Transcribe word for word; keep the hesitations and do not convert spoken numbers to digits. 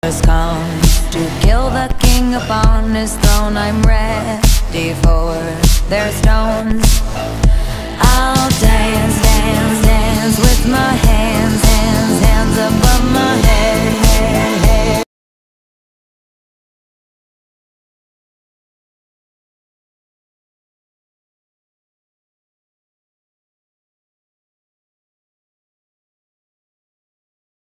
Come to kill the king upon his throne. I'm ready for their stones. I'll dance, dance, dance with my hands, hands, hands above my head.